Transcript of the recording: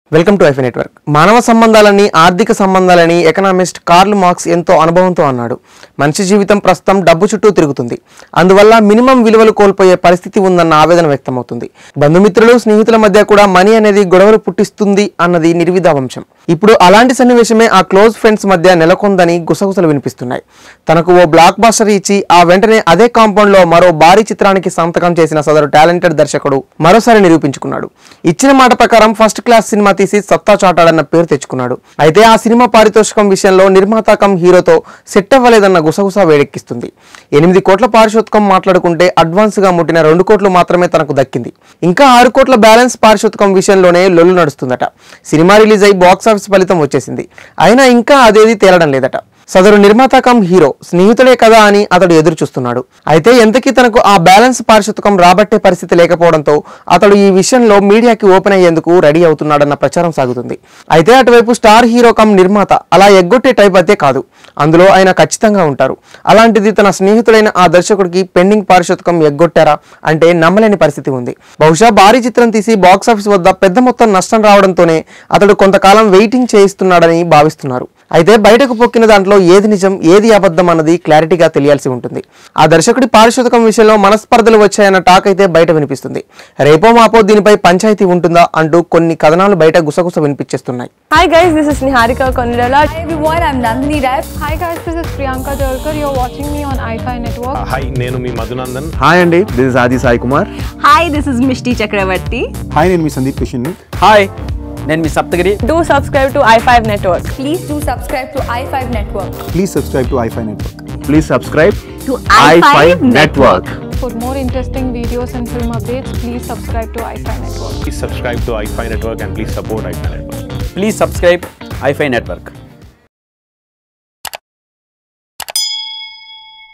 Welcome to iFi network. మానవ సంబంధాలని ఆర్థిక సంబంధాలని economist Karl Marx ఎంతో అనుభవంతో అన్నాడు. మనిషి జీవితం ప్రస్తుతం డబ్బు చుట్టూ తిరుగుతుంది. అందువల్ల మినిమం విలువలు కోల్పోయే పరిస్థితి ఉందన్న ఆవేదన వ్యక్తమవుతుంది. బంధుమిత్రులు స్నేహితుల మధ్య కూడా మనీ అనేది గొడవలు పుట్టిస్తుంది అన్నది నిర్విధావంశం. ఇప్పుడు అలాంటి సన్నివేశమే ఆ క్లోజ్ ఫ్రెండ్స్ మధ్య నెలకొందని గుసగుసలు వినిపిస్తున్నాయి. తనకు ఓ బ్లాక్ బాస్టర్ ఇచ్చి ఆ వెంటనే అదే కాంపౌండ్ లో మరో భారీ చిత్రానికి సంతకం చేసిన సదరు టాలెంటెడ్ దర్శకుడు మరోసారి నిరూపించుకున్నాడు. ఇచ్చిన మాట ప్రకారం ఫస్ట్ క్లాస్ సినిమా తీసి సత్తా చాటాడన్న పేరు తెచ్చుకున్నాడు. అయితే ఆ సినిమా పారితోషికం విషయంలో నిర్మాత కమ్ హీరోతో సెట్ అవ్వలేదన్న గుసగుస వేడెక్కిస్తుంది. 8 కోట్ల పారితోషికం మాట్లాడుకుంటే అడ్వాన్స్ గా ముట్టిన 2 కోట్లు మాత్రమే తనకు దక్కింది. ఇంకా 6 కోట్ల బ్యాలెన్స్ పారితోషికం విషయంలోనే లొల్లు నడుస్తుందట. సినిమా రిలీజ్ అయి బాక్సాఫీస్ ఫలితం వచ్చేసింది. అయినా ఇంకా అదేది తేలడం లేదట. సదరు నిర్మాత కమ్ హీరో స్నేహితుడే కదా అని అతడు ఎదురు చూస్తున్నాడు. అయితే ఎంతకీ తనకు ఆ బ్యాలెన్స్ పారితోషికం రాబట్టే పరిస్థితి లేకపోవడంతో అతడు ఈ విషయంలో మీడియాకి ఓపెన్ అయ్యేందుకు రెడీ అవుతున్నాడన్న ప్రచారం సాగుతుంది. అయితే అటువైపు స్టార్ హీరో కమ్ నిర్మాత అలా ఎగ్గొట్టే టైప్ అయితే కాదు. అందులో ఆయన ఖచ్చితంగా ఉంటారు. అలాంటిది తన స్నేహితుడైన ఆ దర్శకుడికి పెండింగ్ పారితోషికం ఎగ్గొట్టారా అంటే నమ్మలేని పరిస్థితి ఉంది. బహుశా భారీ చిత్రం తీసి బాక్సాఫీస్ వద్ద పెద్ద మొత్తం నష్టం రావడంతోనే అతడు కొంతకాలం వెయిటింగ్ చేయిస్తున్నాడని భావిస్తున్నారు. అయితే బయటకు పొక్కిన దాంట్లో ఏది నిజం ఏది అబద్ధం అన్నది క్లారిటీగా తెలియాల్సి ఉంటుంది. ఆ దర్శకుడి పారితోషికం విషయంలో మనస్పర్ధలు వచ్చాయన్న టాక్ అయితే బయట వినిపిస్తుంది. రేపో మాపో దీనిపై పంచాయతీ ఉంటుందా అంటూ కొన్ని కథనాలు బయట గుసగుస వినిపించేస్తున్నాయి. Hi guys, this is Niharika Konirala. Hi everyone, I'm Nandini Rai. Hi guys, this is Priyanka Jalkar. You're watching me on iFi Network. Hi, నేను మీ మధునందన్. హాయ్ అండి, this is Aadi Sai Kumar. Hi, this is Mishti Chakravarti. Hi, నేను మీ Sandeep Kishan. Hi, నేను మీ Saptagiri. Do subscribe to i5 Network. Please do subscribe to i5 Network. Please subscribe to iFi network. Please subscribe To i5 Network. For more interesting videos and film updates, please subscribe to iFi Network. Please subscribe to iFi Network and please support iFi Network. Please subscribe iFi network.